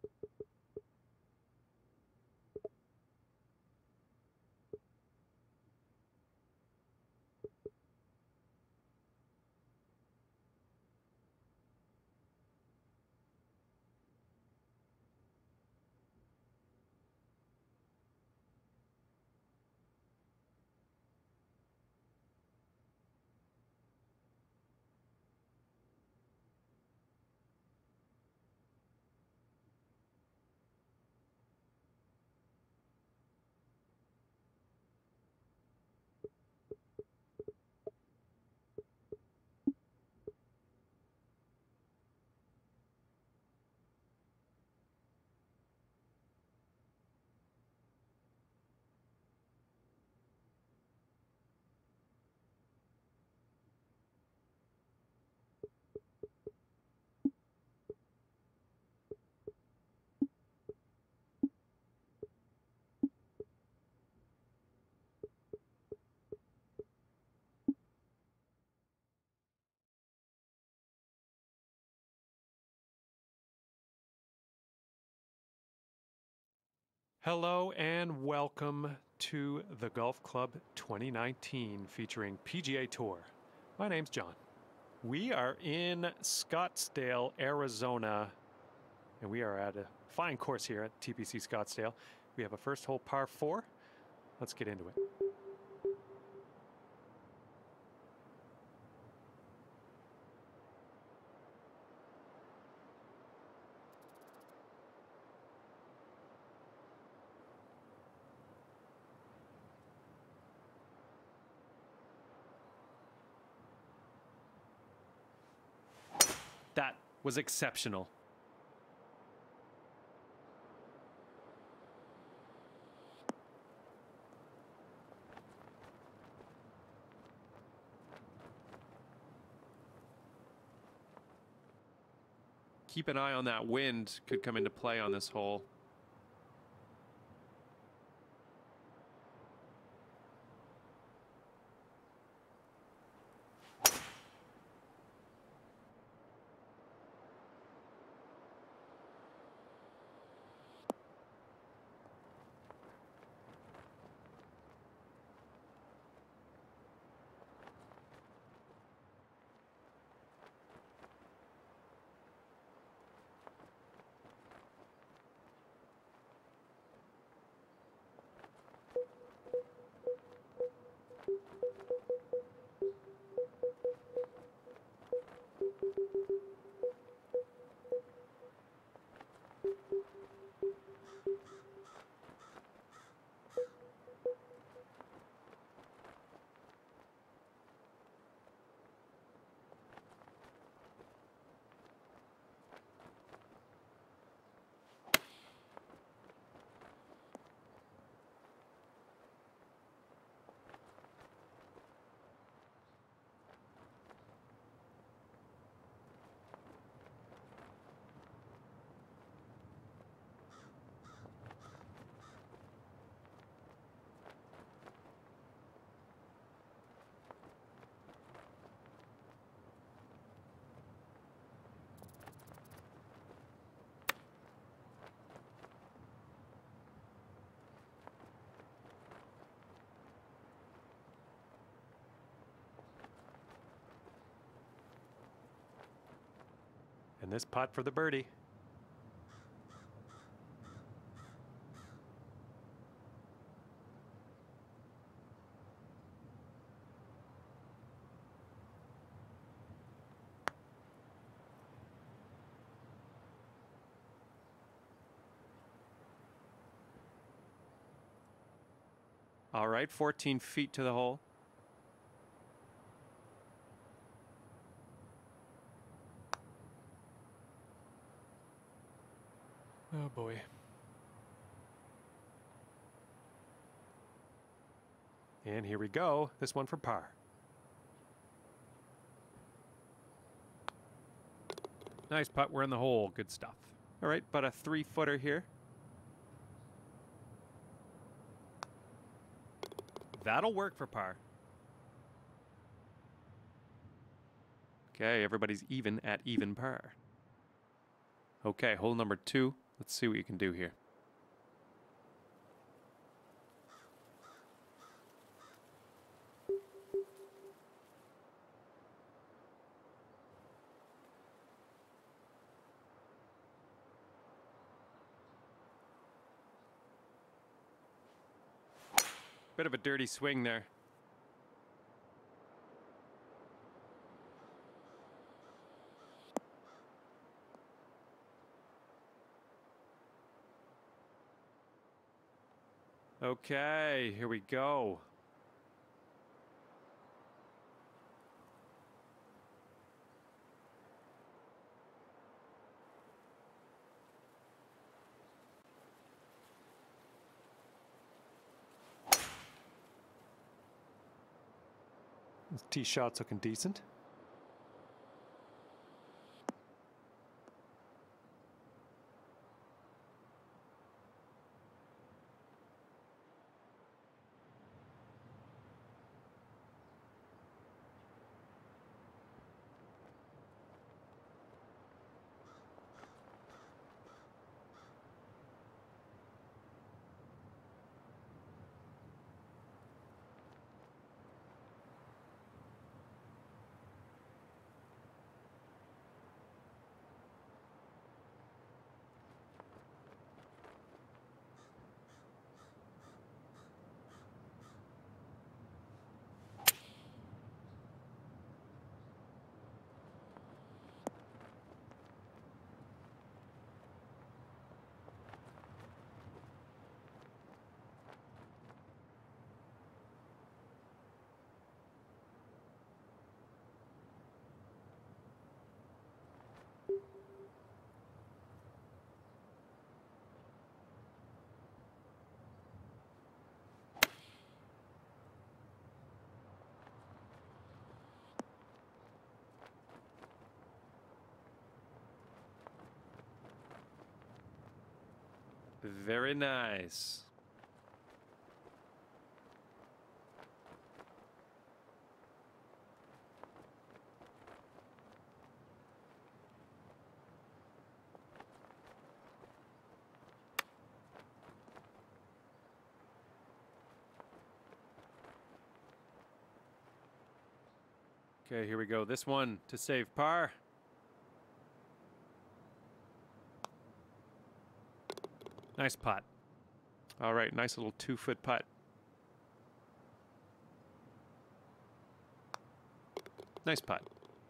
Hello and welcome to the Golf Club 2019 featuring PGA Tour. My name's John. We are in Scottsdale, Arizona, and we are at a fine course here at TPC Scottsdale. We have a first hole par 4. Let's get into it. That was exceptional. Keep an eye on that wind, could come into play on this hole. And this putt for the birdie. All right, 14 feet to the hole. Oh boy. And here we go. This one for par. Nice putt. We're in the hole. Good stuff. All right, but a 3-footer here. That'll work for par. Okay, everybody's even at even par. Okay, hole number 2. Let's see what you can do here. Bit of a dirty swing there. Okay, here we go. This tee shot's looking decent. Very nice. Okay, here we go. This one to save par. Nice putt. All right, nice little 2-foot putt. Nice putt.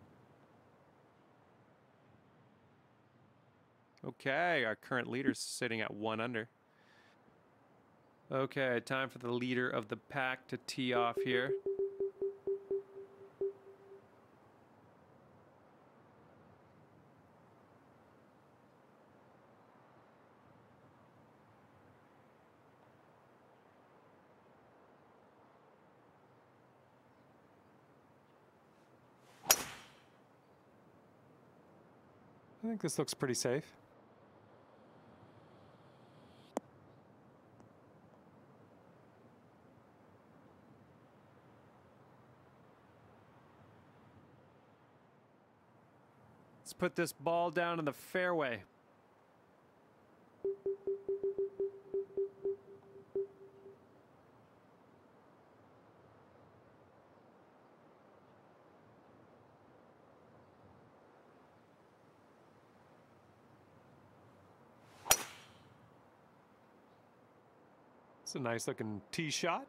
Okay, our current leader's sitting at 1 under. Okay, time for the leader of the pack to tee off here. I think this looks pretty safe. Let's put this ball down in the fairway. It's a nice looking tee shot.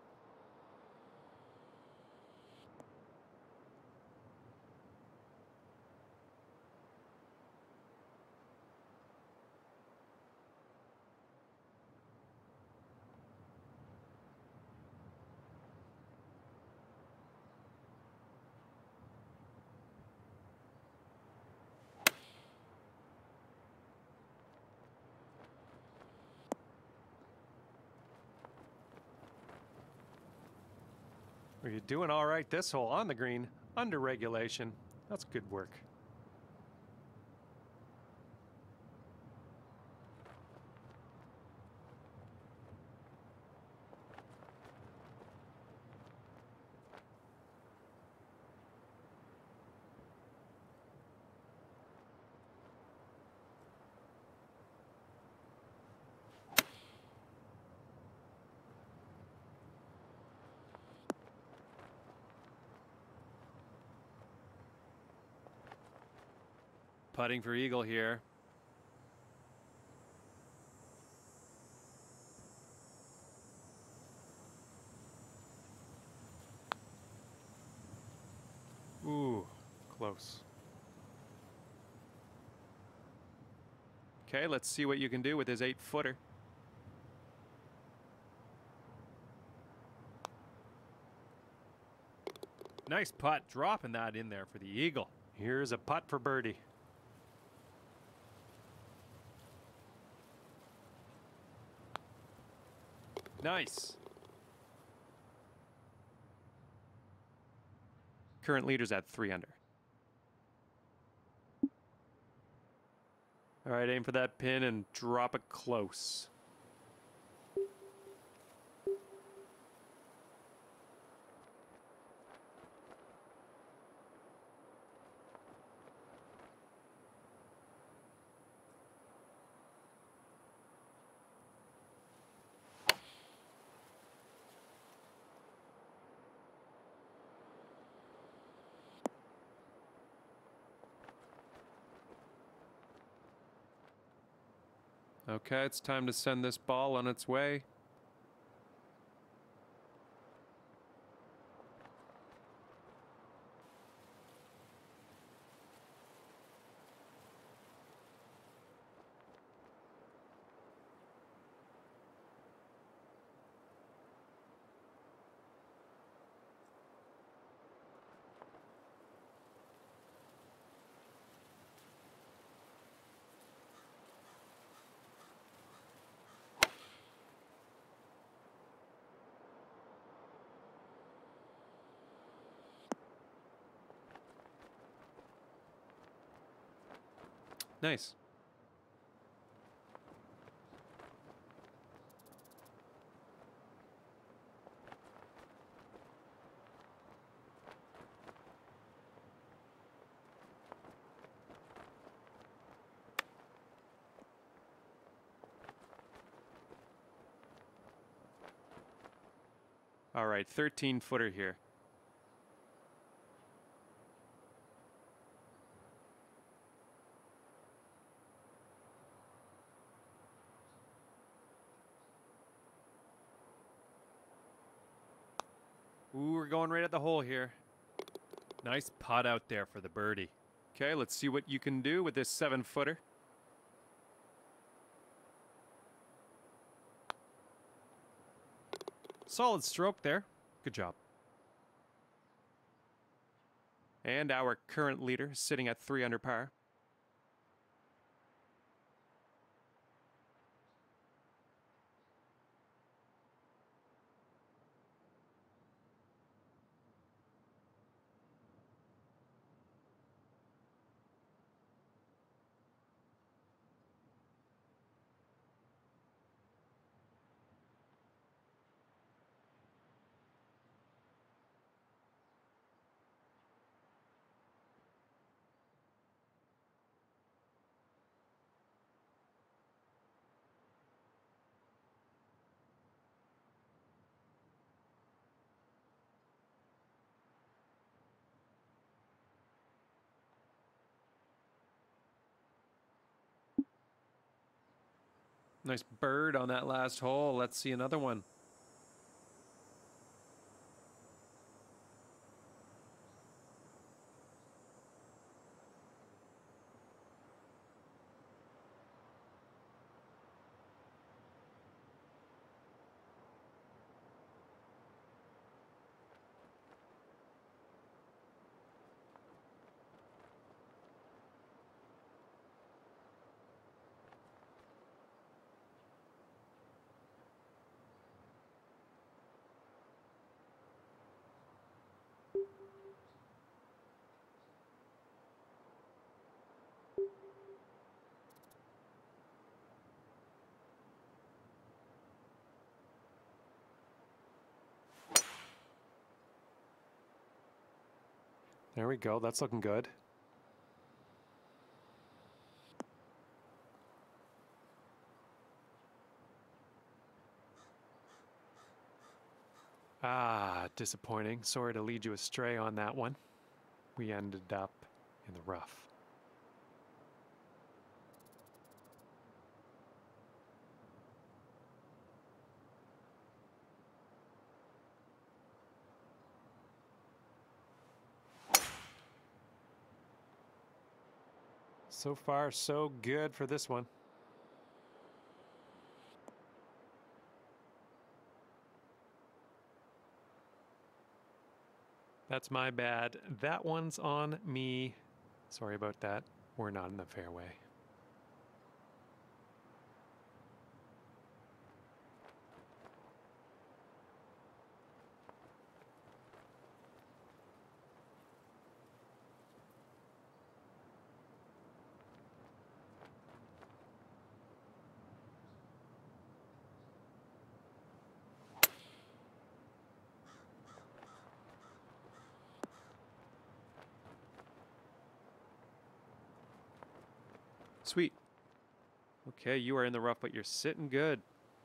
Well, you're doing all right this hole on the green, under regulation. That's good work. Putting for eagle here. Ooh, close. Okay, let's see what you can do with his 8-footer. Nice putt, dropping that in there for the eagle. Here's a putt for birdie. Nice. Current leader's at 3 under. All right, aim for that pin and drop it close. Okay, it's time to send this ball on its way. Nice. All right, 13-footer here. Ooh, we're going right at the hole here. Nice putt out there for the birdie. Okay, let's see what you can do with this 7-footer. Solid stroke there. Good job. And our current leader sitting at 3 under par. Nice bird on that last hole. Let's see another one. There we go. That's looking good. Ah, disappointing. Sorry to lead you astray on that one. We ended up in the rough. So far, so good for this one. That's my bad. That one's on me. Sorry about that. We're not in the fairway. Sweet. Okay, you are in the rough, but you're sitting good.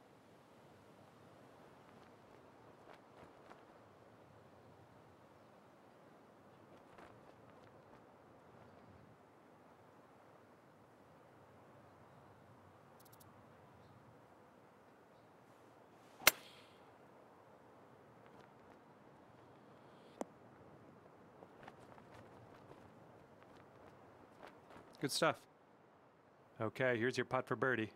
Good stuff. Okay, here's your putt for birdie.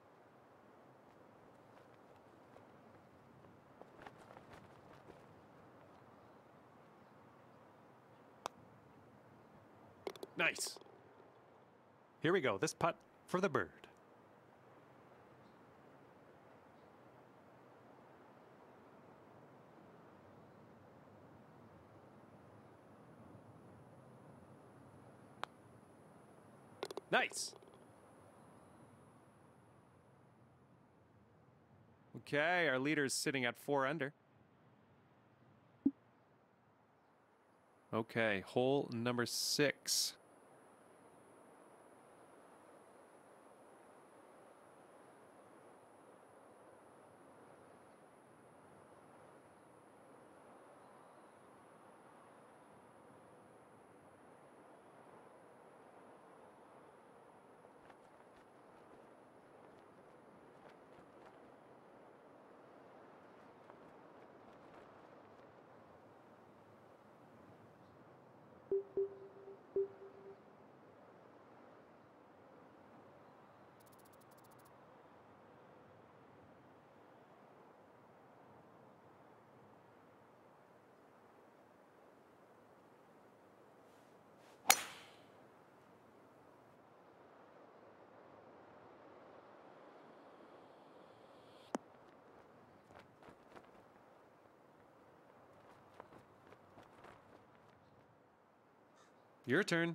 Nice. Here we go. This putt for the bird. Nice. Okay, our leader is sitting at 4 under. Okay, hole number 6. Your turn.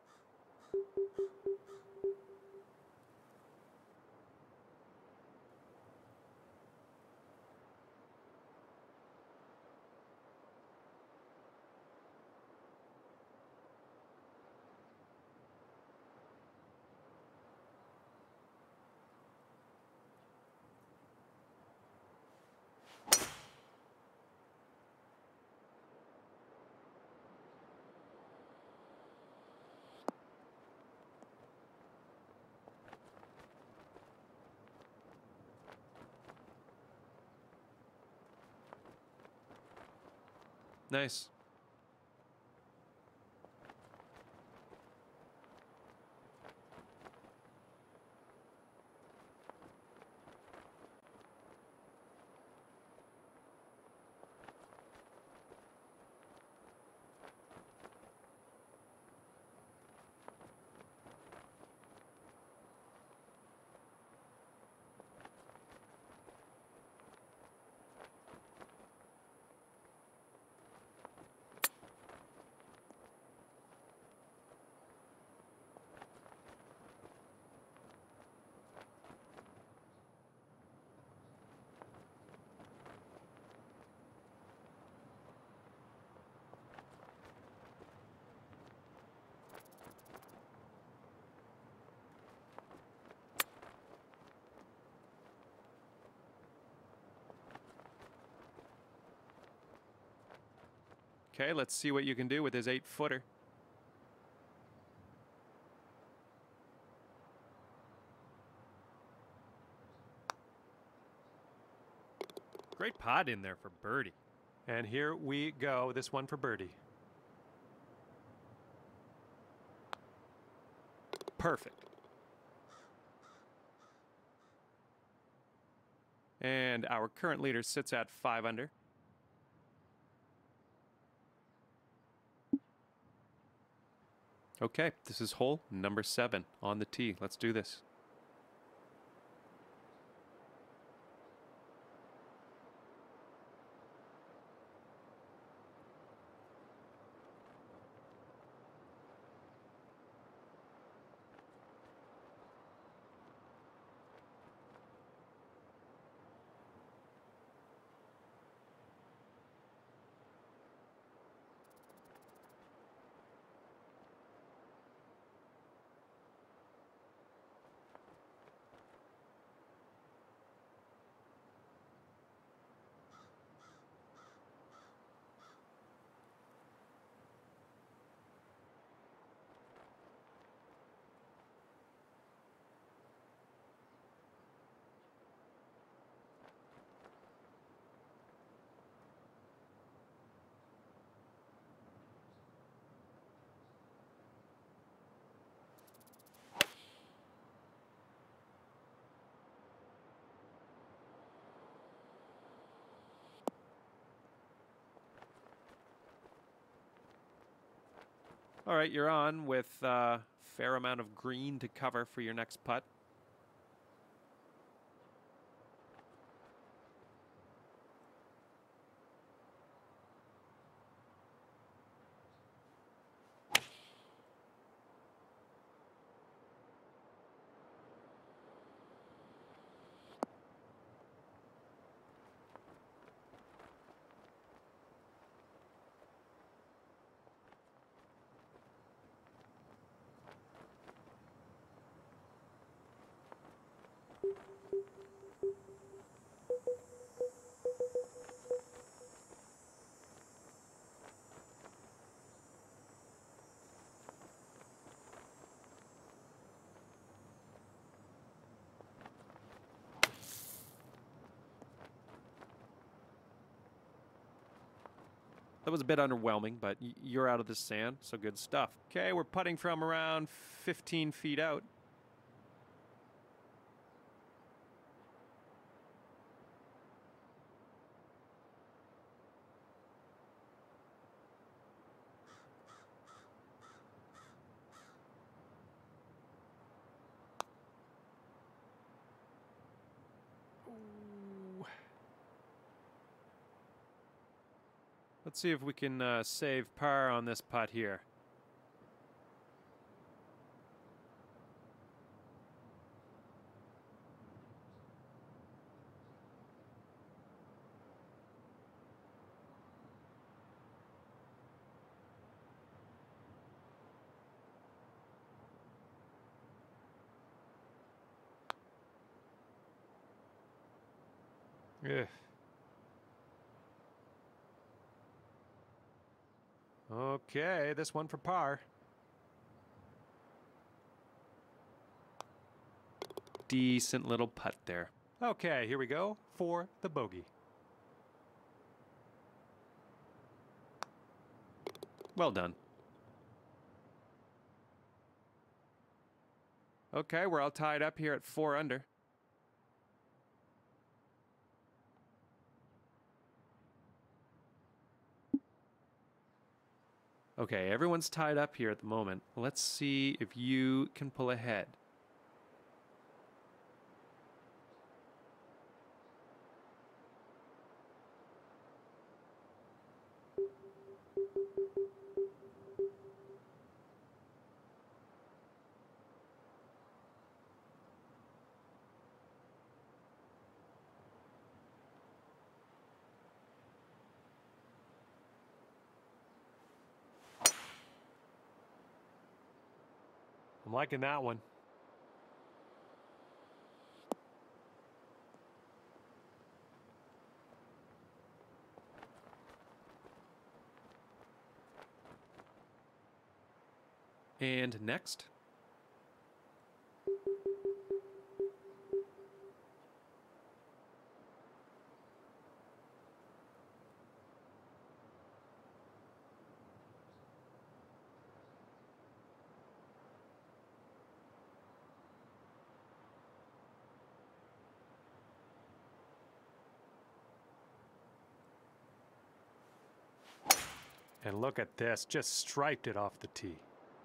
Nice. Okay, let's see what you can do with his 8-footer. Great pot in there for birdie. And here we go. This one for birdie. Perfect. And our current leader sits at 5 under. Okay, this is hole number 7 on the tee. Let's do this. All right, you're on with a fair amount of green to cover for your next putt. That was a bit underwhelming, but you're out of the sand, so good stuff. Okay, we're putting from around 15 feet out. Ooh. Let's see if we can save par on this putt here. Yeah. Okay, this one for par. Decent little putt there. Okay, here we go for the bogey. Well done. Okay, we're all tied up here at 4 under. Okay, everyone's tied up here at the moment. Let's see if you can pull ahead. I'm liking that one. And next. And look at this, just striped it off the tee.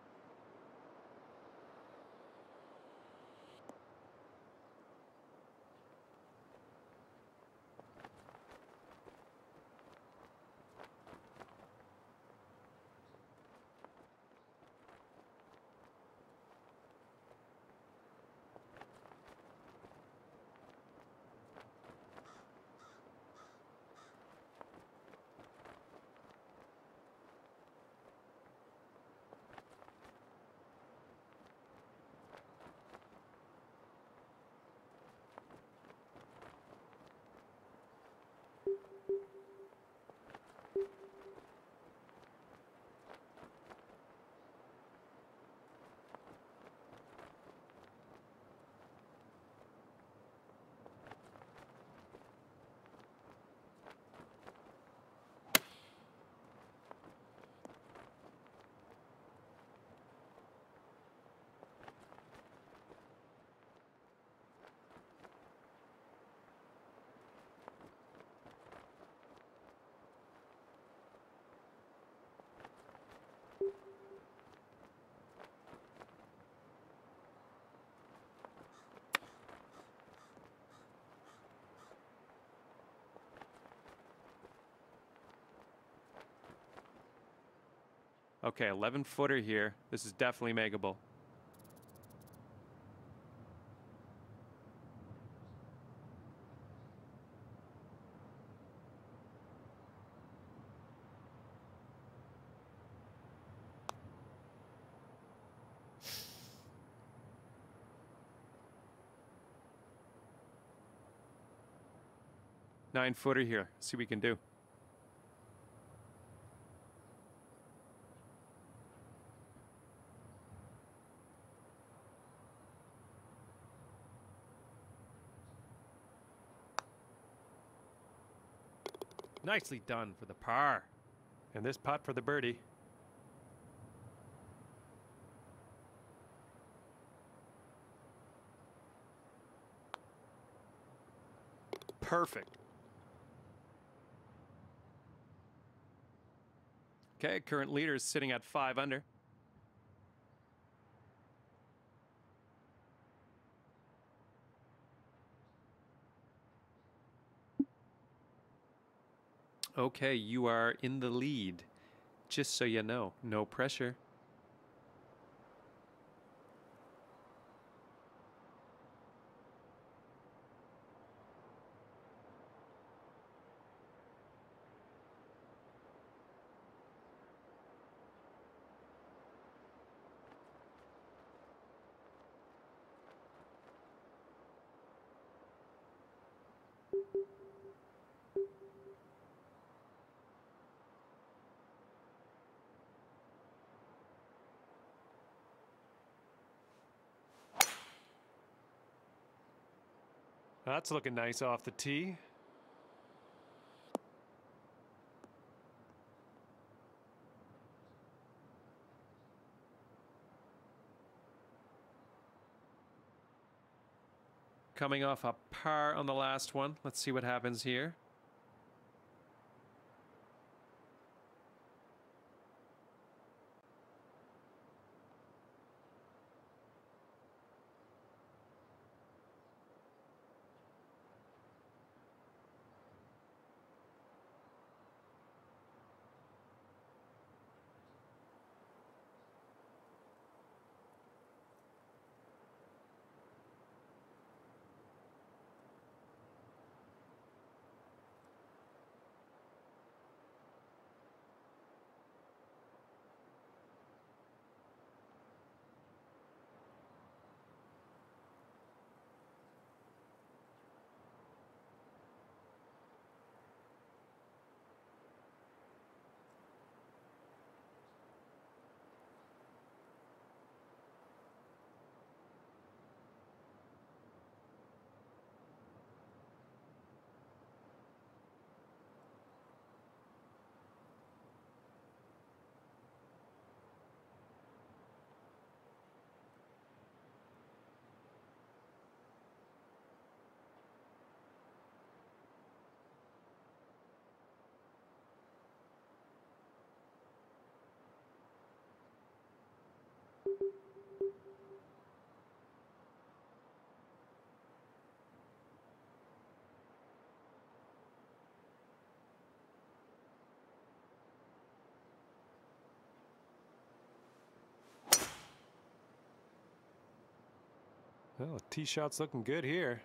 Okay, 11-footer here. This is definitely makeable. Nine-footer here. See what we can do. Nicely done for the par. And this putt for the birdie. Perfect. Okay, current leader is sitting at 5 under. Okay, you are in the lead. Just so you know, no pressure. That's looking nice off the tee. Coming off a par on the last one. Let's see what happens here. Well, tee shot's looking good here.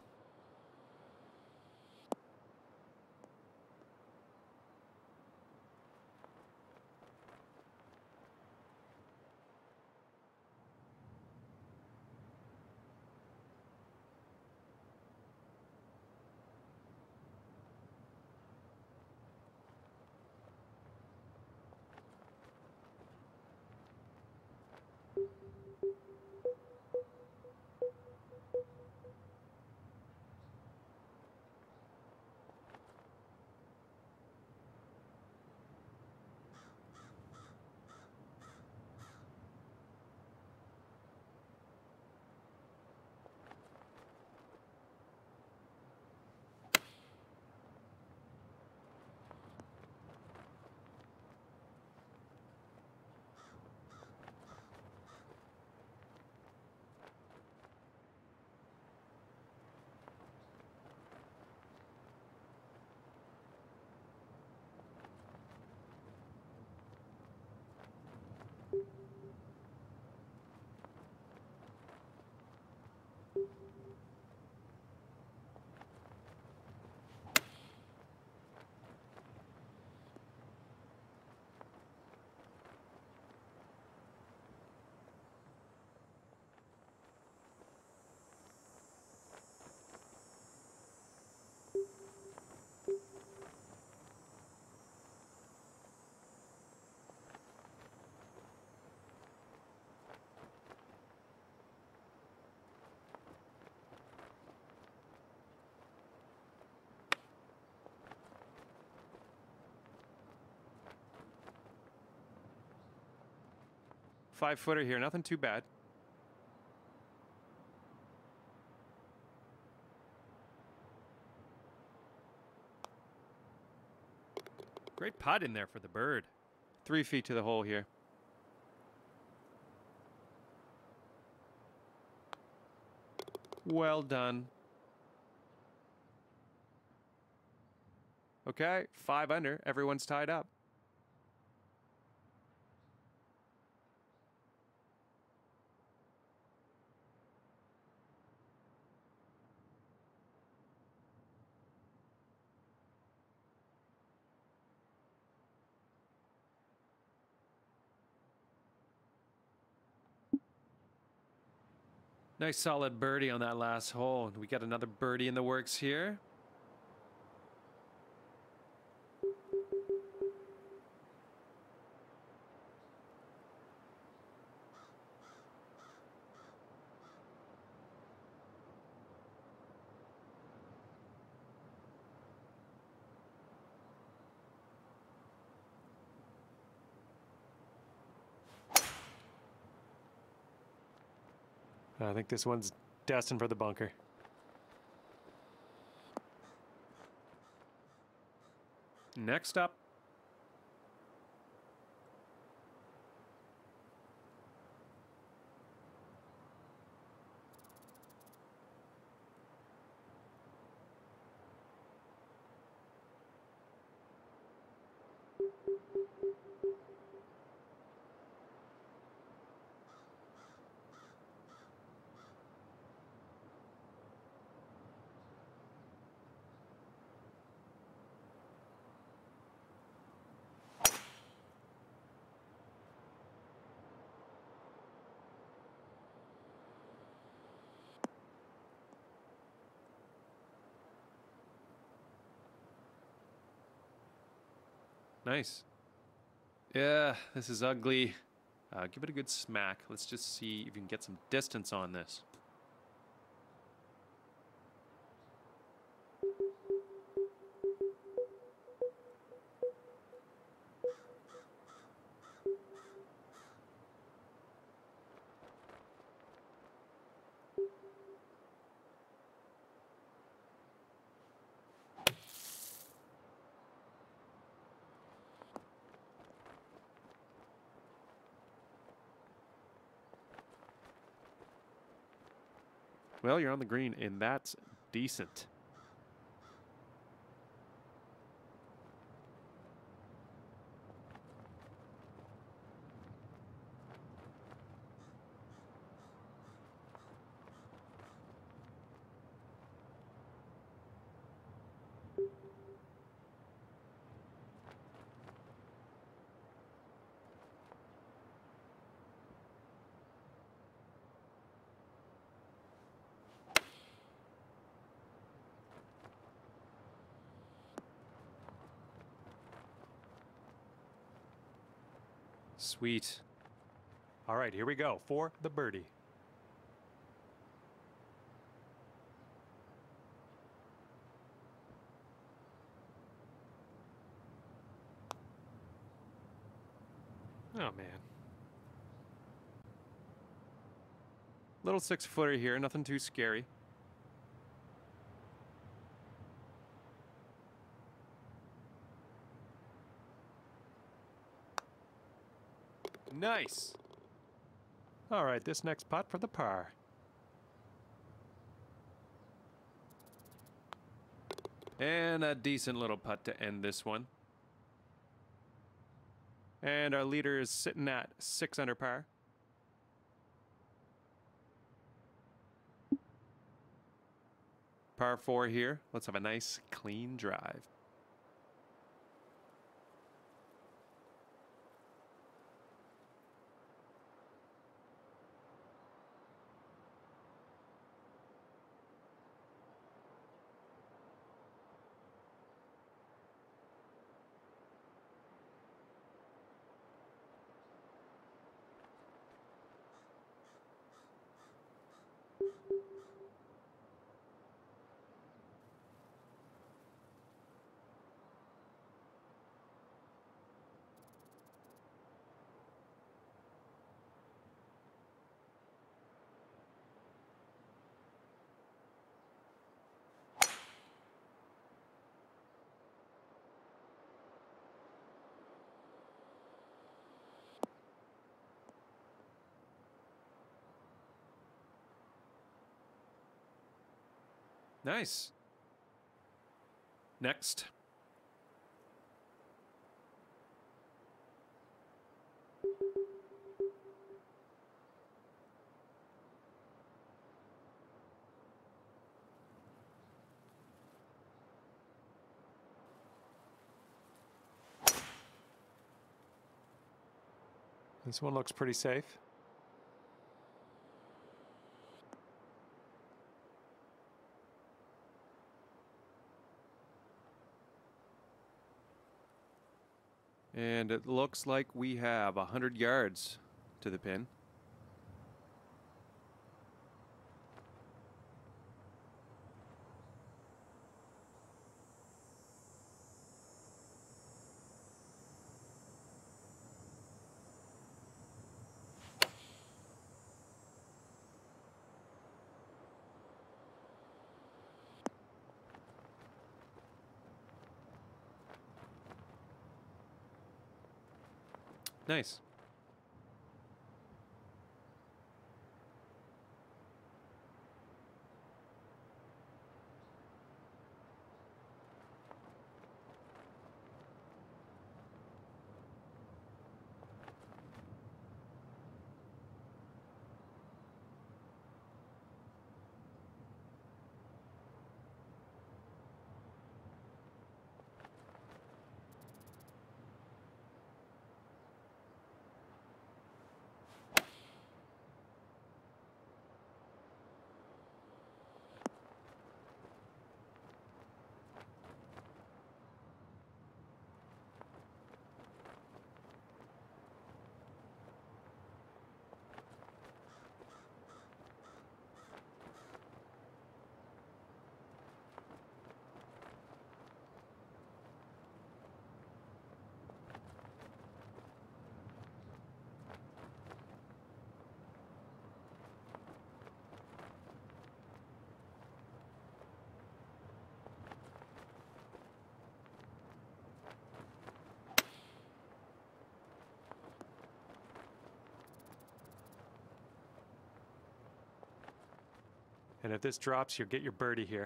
Five-footer here, nothing too bad. Great putt in there for the bird. 3 feet to the hole here. Well done. Okay, 5 under. Everyone's tied up. Nice solid birdie on that last hole. We got another birdie in the works here. I think this one's destined for the bunker. Next up. Nice. Yeah, this is ugly. Give it a good smack. Let's just see if you can get some distance on this. Well, you're on the green, and that's decent. Sweet. All right, here we go for the birdie. Oh, man. Little 6-footer here, nothing too scary. Nice. All right, this next putt for the par. And a decent little putt to end this one. And our leader is sitting at 6 under par. Par 4 here. Let's have a nice clean drive. Nice. Next. This one looks pretty safe. And it looks like we have 100 yards to the pin. Nice. And if this drops, you'll get your birdie here.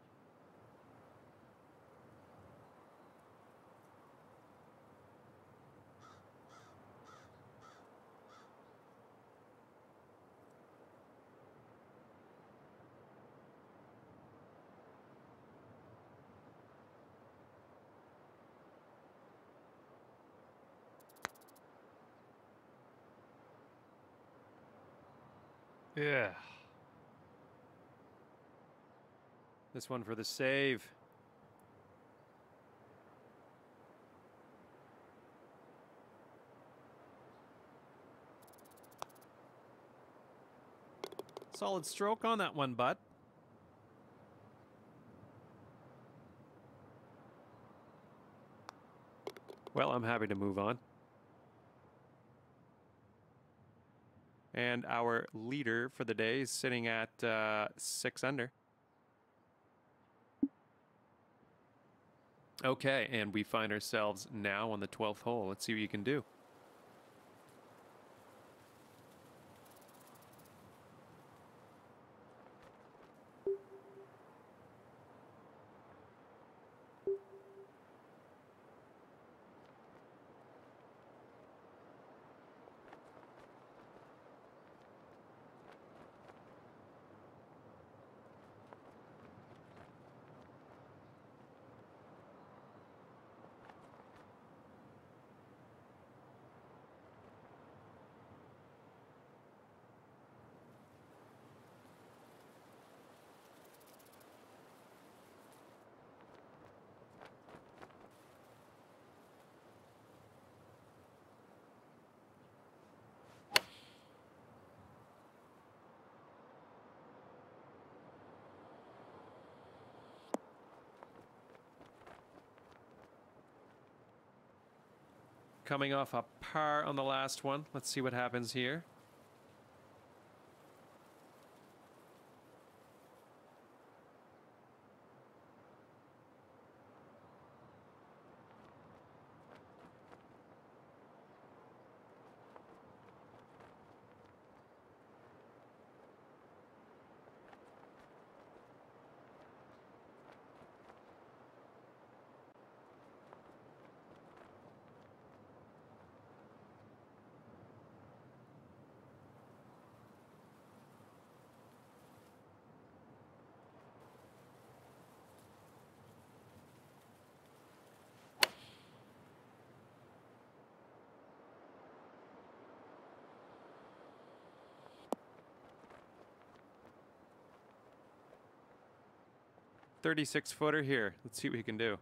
Yeah. This one for the save. Solid stroke on that one, bud. Well, I'm happy to move on. And our leader for the day is sitting at 6 under. Okay, and we find ourselves now on the 12th hole. Let's see what you can do. Coming off a par on the last one. Let's see what happens here. .36 footer here. Let's see what he can do.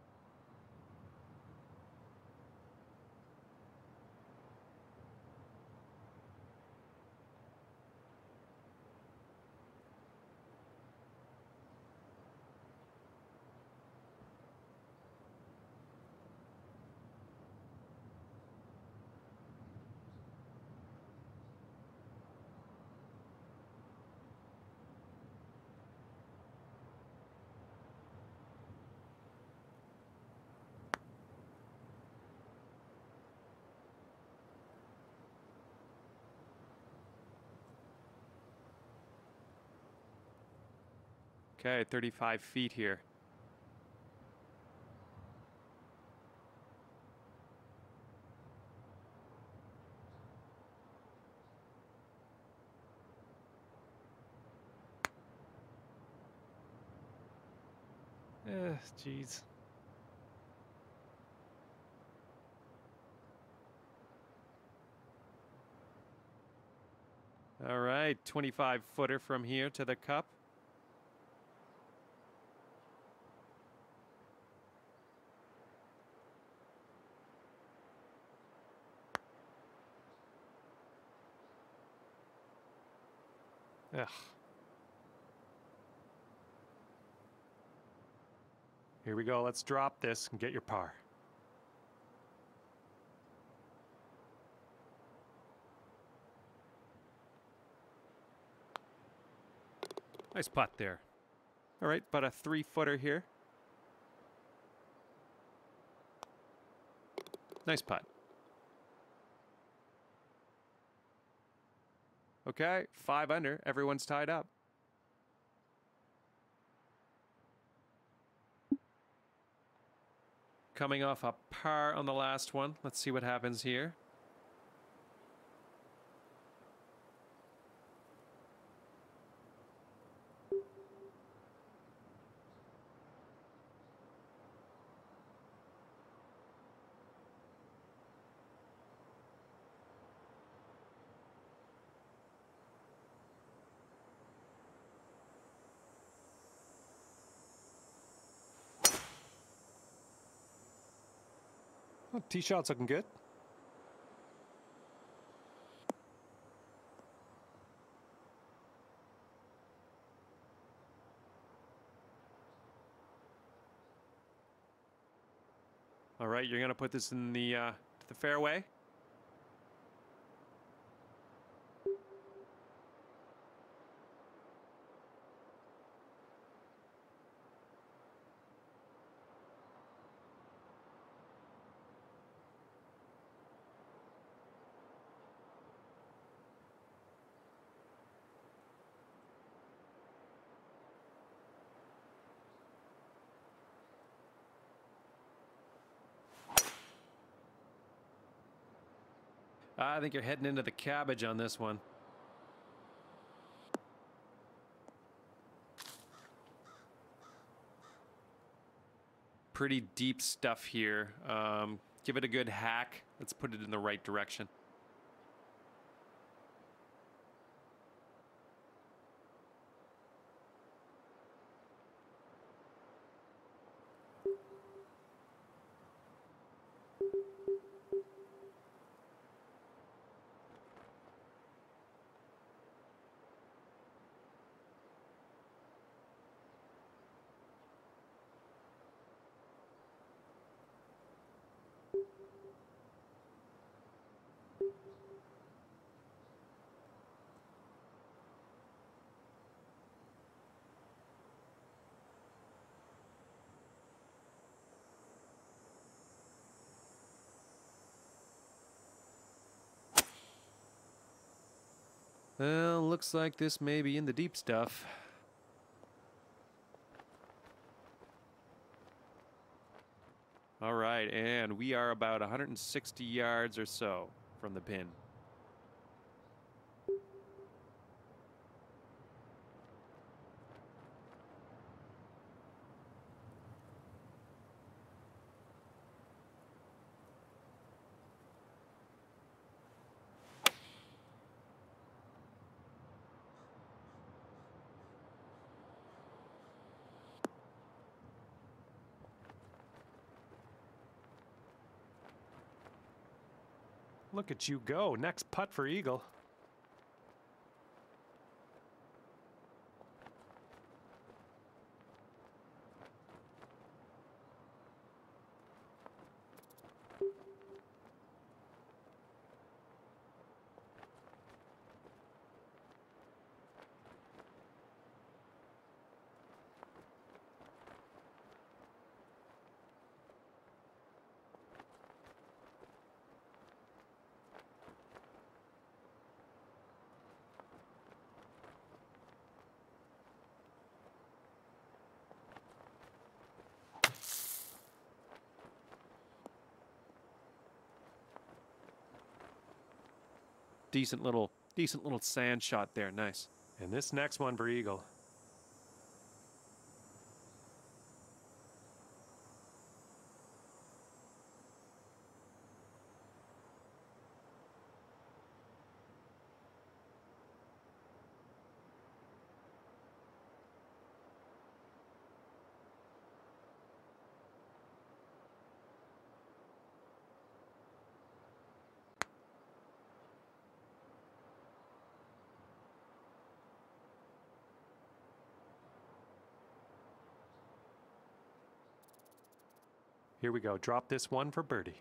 Okay, 35 feet here. Jeez. All right, 25 footer from here to the cup. Ugh. Here we go. Let's drop this and get your par. Nice putt there. All right, but a 3-footer here. Nice putt. Okay, 5 under. Everyone's tied up. Coming off a par on the last one. Let's see what happens here. Oh, tee shot's looking good. All right, you're going to put this in the fairway. I think you're heading into the cabbage on this one. Pretty deep stuff here. Give it a good hack. Let's put it in the right direction. Well, looks like this may be in the deep stuff. All right, and we are about 160 yards or so from the pin. Look at you go. Next putt for eagle. Decent little sand shot there. Nice. And this next one for eagle. Here we go. Drop this one for birdie.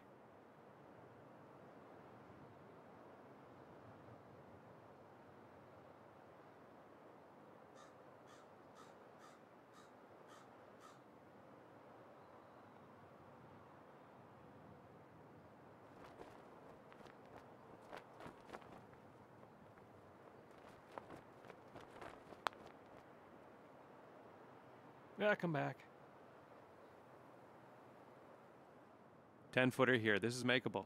Yeah, come back. 10-footer here. This is makeable.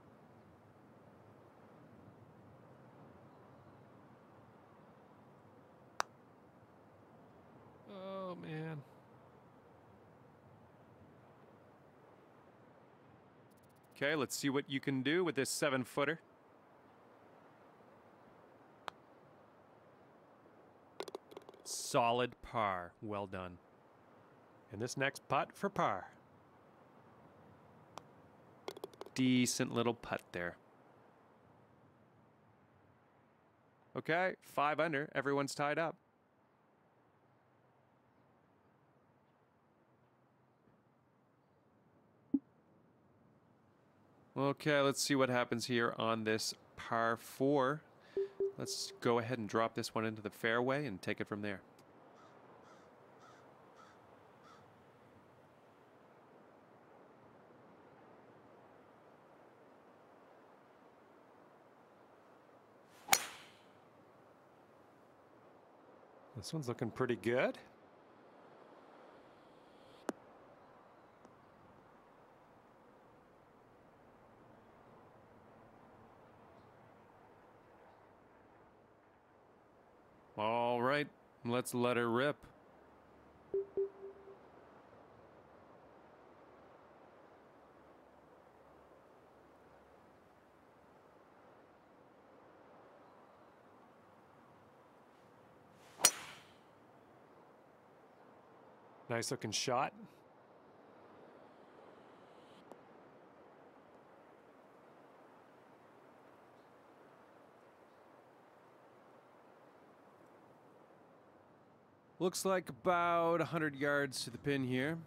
Oh, man. Okay, let's see what you can do with this 7-footer. Solid par. Well done. And this next putt for par. Decent little putt there. Okay, 5 under. Everyone's tied up. Okay, let's see what happens here on this par 4. Let's go ahead and drop this one into the fairway and take it from there. This one's looking pretty good. All right, let's let her rip. Nice looking shot. Looks like about 100 yards to the pin here.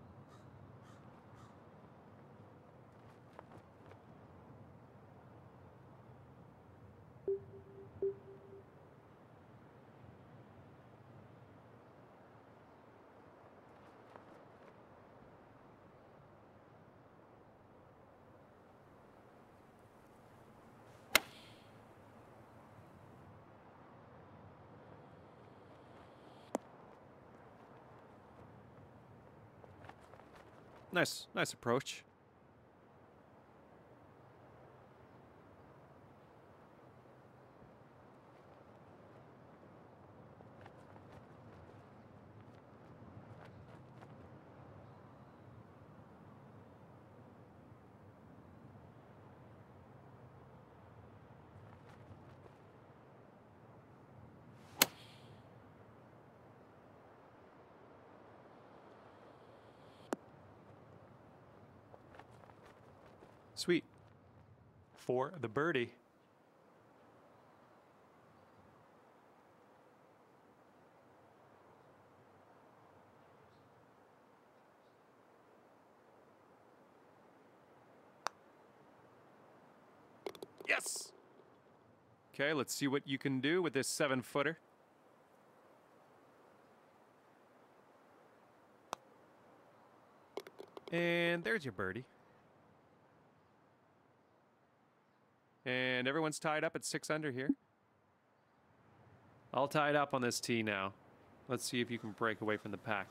Nice approach. Sweet. For the birdie. Yes! Okay, let's see what you can do with this 7-footer. And there's your birdie. And everyone's tied up at 6 under here. All tied up on this tee now. Let's see if you can break away from the pack.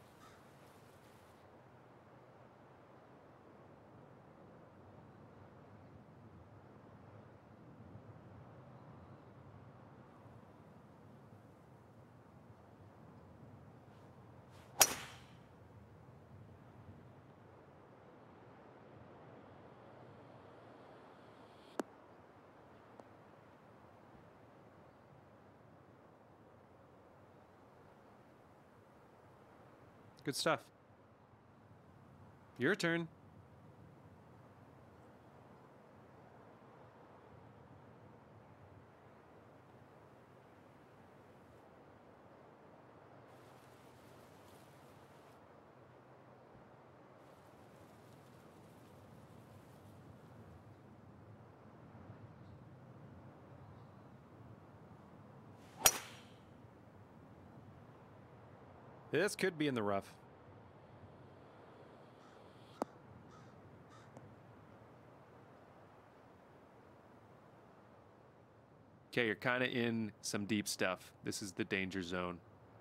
Good stuff. Your turn. This could be in the rough. Okay, you're kind of in some deep stuff. This is the danger zone.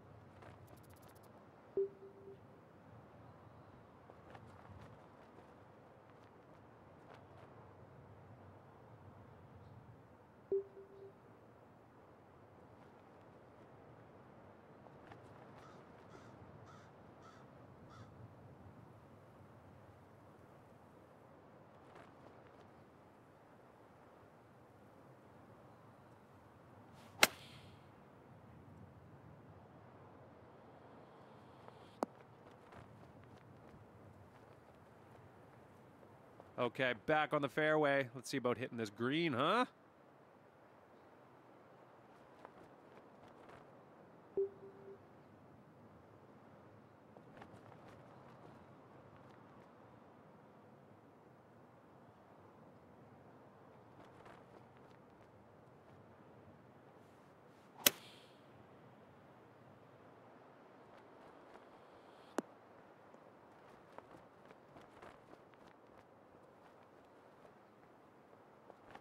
Okay, back on the fairway. Let's see about hitting this green, huh?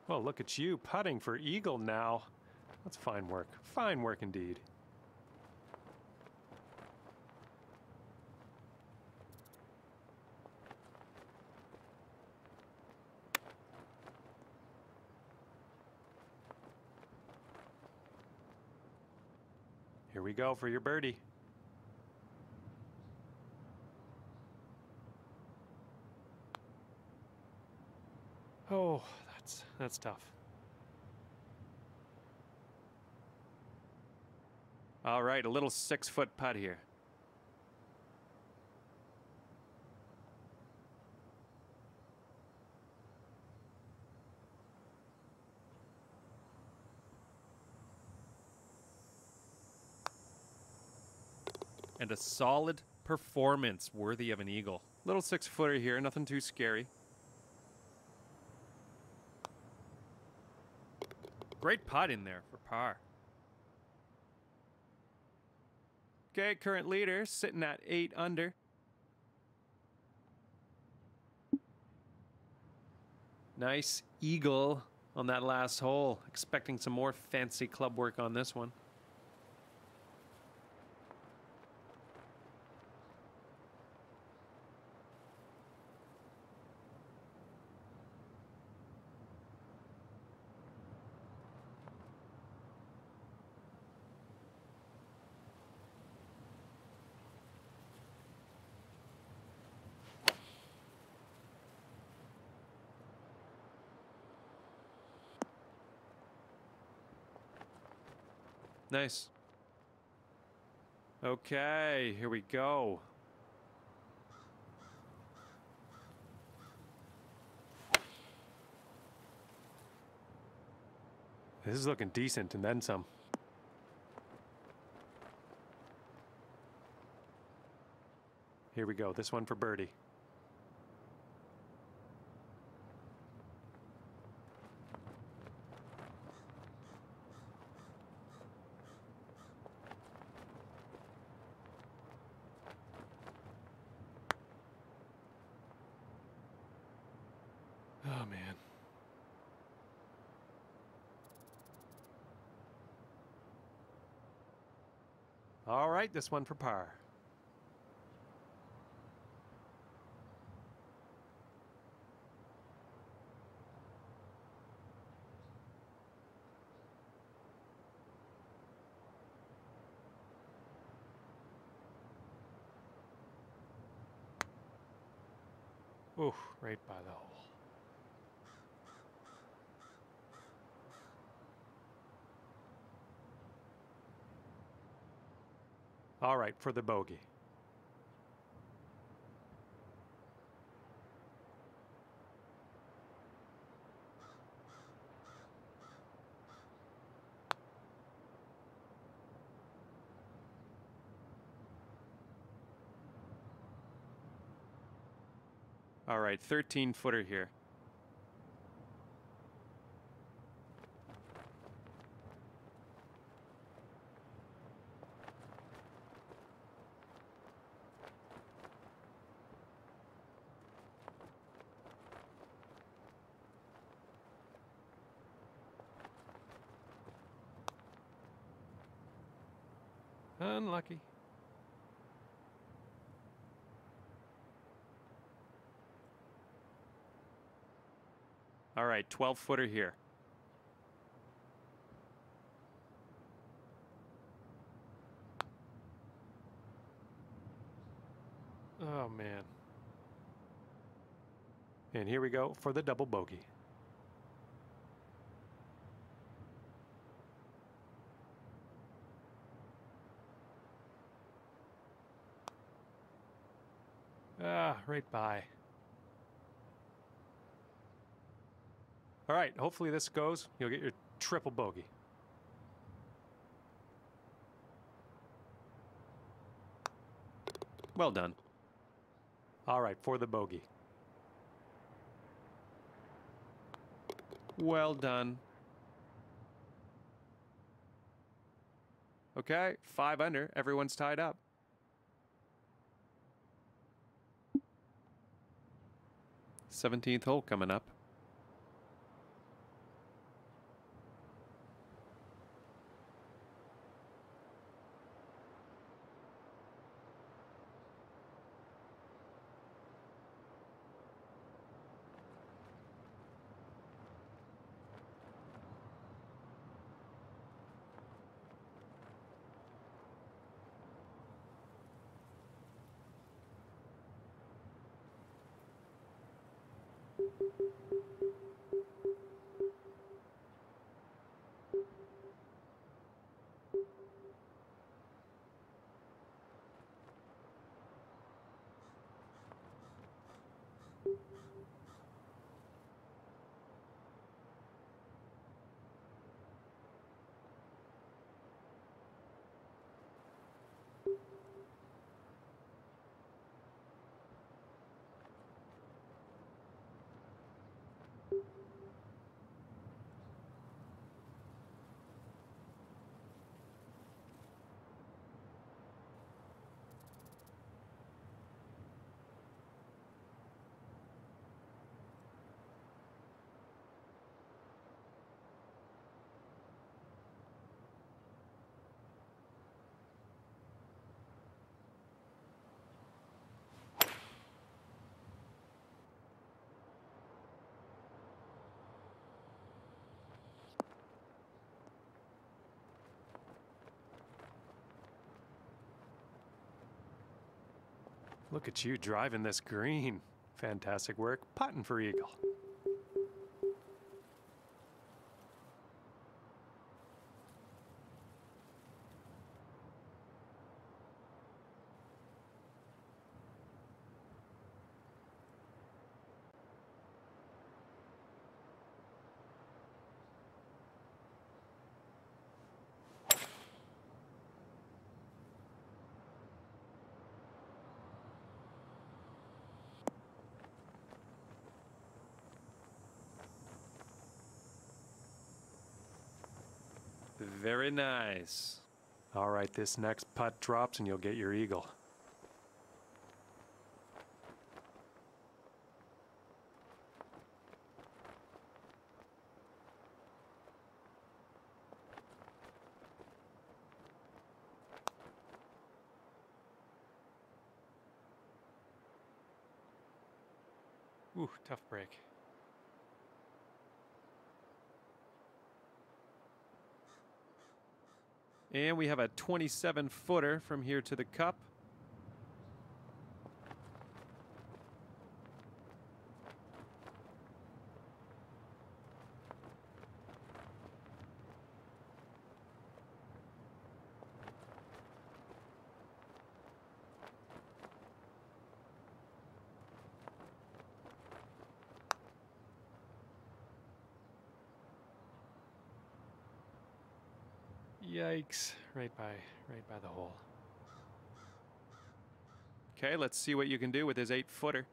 Well, look at you putting for eagle now. That's fine work. Fine work indeed. Here we go for your birdie. Oh, that's tough. All right, a little 6-foot putt here. And a solid performance worthy of an eagle. Little 6-footer here, nothing too scary. Great putt in there for par. Okay, current leader sitting at 8 under. Nice eagle on that last hole. Expecting some more fancy club work on this one. Nice. Okay, here we go. This is looking decent and then some. Here we go. This one for birdie. Oh, man. All right, this one for par. Ooh, right by the hole. All right, for the bogey. All right, 13-footer here. Unlucky. All right, 12-footer here. Oh, man. And here we go for the double bogey. Ah, right by. All right, hopefully this goes. You'll get your triple bogey. Well done. All right, for the bogey. Well done. Okay, 5 under. Everyone's tied up. th hole coming up. Look at you driving this green. Fantastic work, putting for eagle. Very nice. All right, this next putt drops and you'll get your eagle. Ooh, tough break. And we have a 27-footer from here to the cup. Yikes, right by the hole. Okay, let's see what you can do with his 8-footer.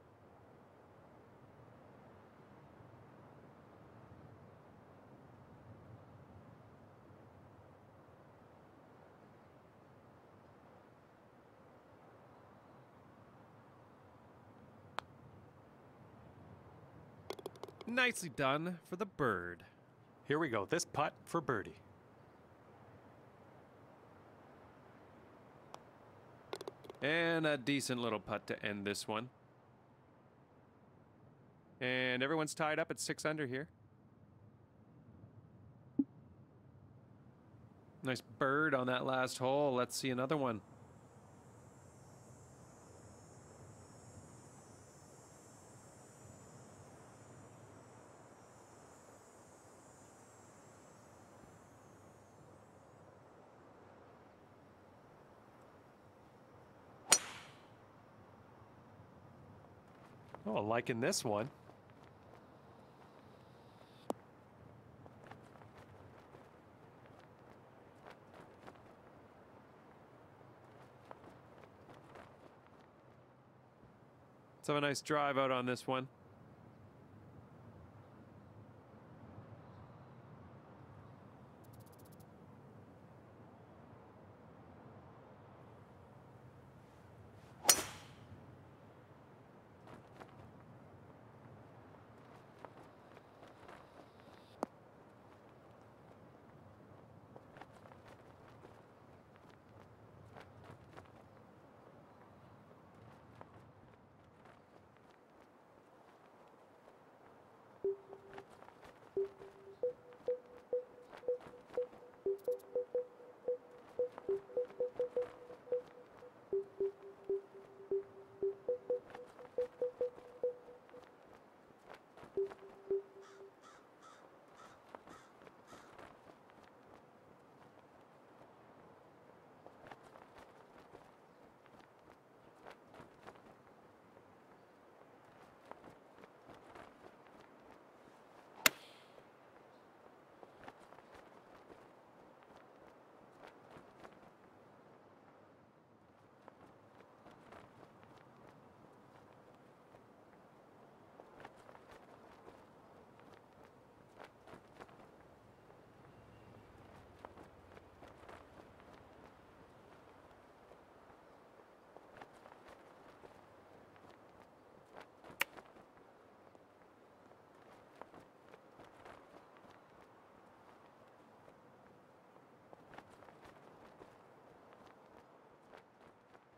Nicely done for the bird. Here we go, this putt for birdie. And a decent little putt to end this one. And everyone's tied up at 6 under here. Nice bird on that last hole. Let's see another one. Oh, liking this one. Let's have a nice drive out on this one.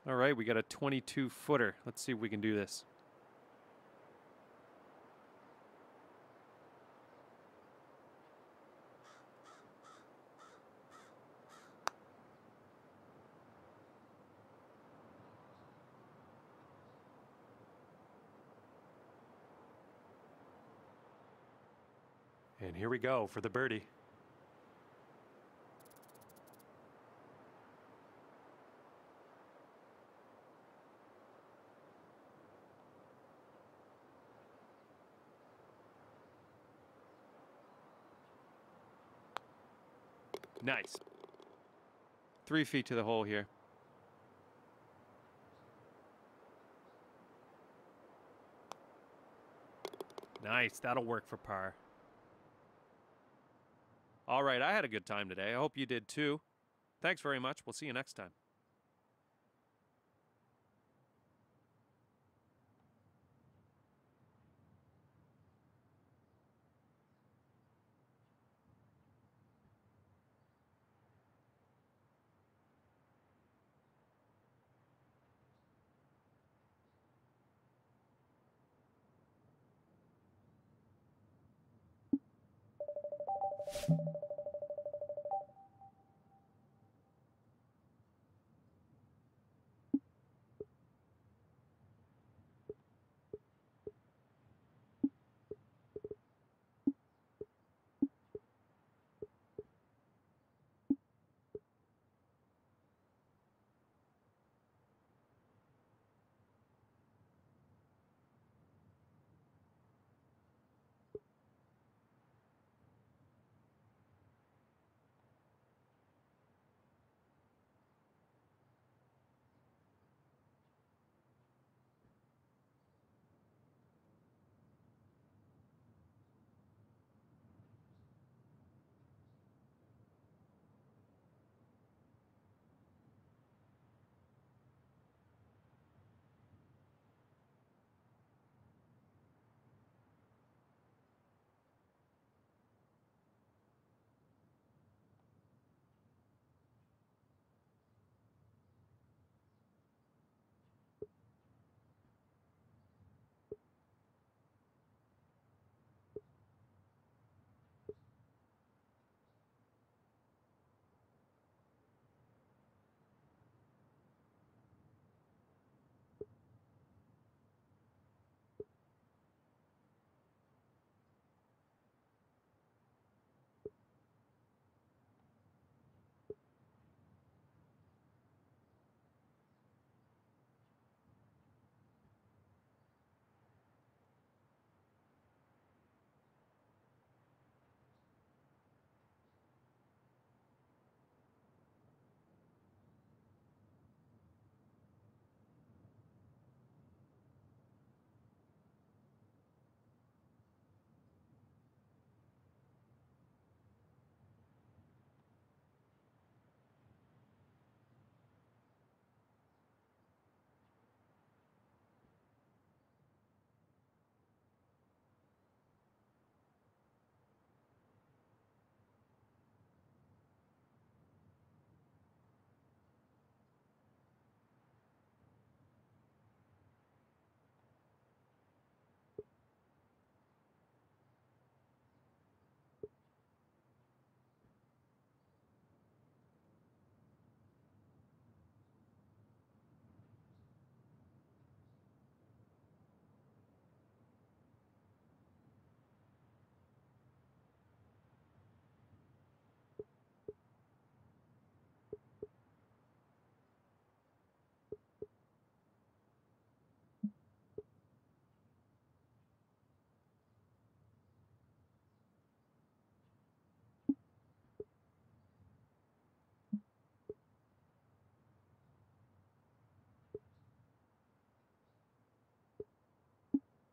All right, we got a 22-footer. Let's see if we can do this. And here we go for the birdie. Nice. 3 feet to the hole here. Nice. That'll work for par. All right, I had a good time today. I hope you did too. Thanks very much. We'll see you next time.